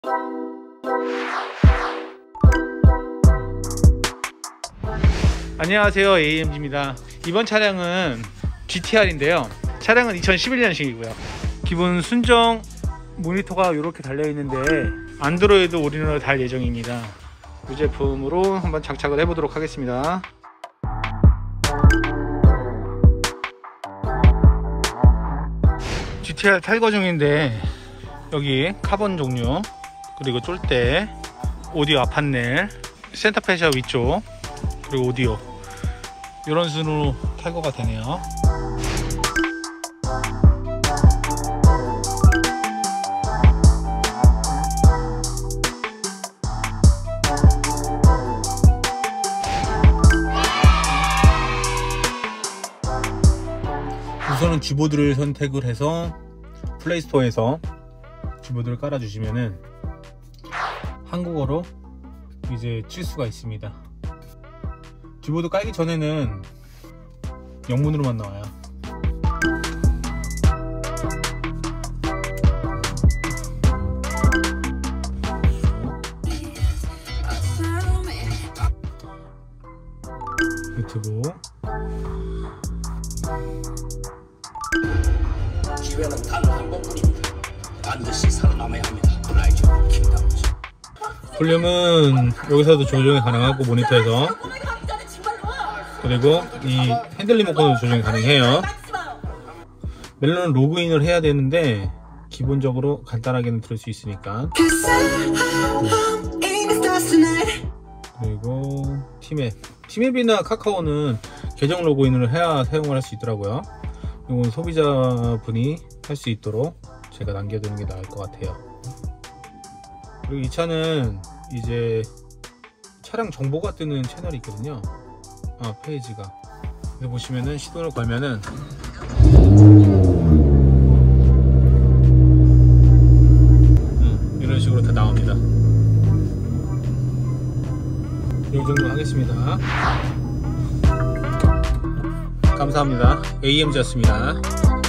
안녕하세요, AMG입니다. 이번 차량은 GTR인데요. 차량은 2011년식이고요. 기본 순정 모니터가 이렇게 달려있는데 안드로이드 올인원으로 달 예정입니다. 이 제품으로 한번 장착을 해보도록 하겠습니다. GTR 탈거 중인데 여기 카본 종류, 그리고 쫄대, 오디오 앞판넬, 센터 패셔 위쪽, 그리고 오디오, 이런 순으로 탈거가 되네요. 우선은 G보드를 선택을 해서 플레이스토어에서 G보드를 깔아 주시면은 한국어로 이제 칠 수가 있습니다. G보드 깔기 전에는 영문으로만 나와요. 유튜브, 기회는 단 한 번뿐입니다. 반드시 살아남아야 합니다. 라이즈 킹덤즈. 볼륨은 여기서도 조정이 가능하고 모니터에서, 그리고 이 핸들 리모컨으로 조정이 가능해요. 멜론은 로그인을 해야 되는데 기본적으로 간단하게는 들을 수 있으니까. 그리고 티맵이나 카카오는 계정 로그인을 해야 사용을 할 수 있더라고요. 이건 소비자분이 할 수 있도록 제가 남겨두는 게 나을 것 같아요. 그리고 이 차는 이제 차량 정보가 뜨는 채널이 있거든요. 페이지가. 여기 보시면은 시동을 걸면은 이런 식으로 다 나옵니다. 이 정도 하겠습니다. 감사합니다. AMG였습니다.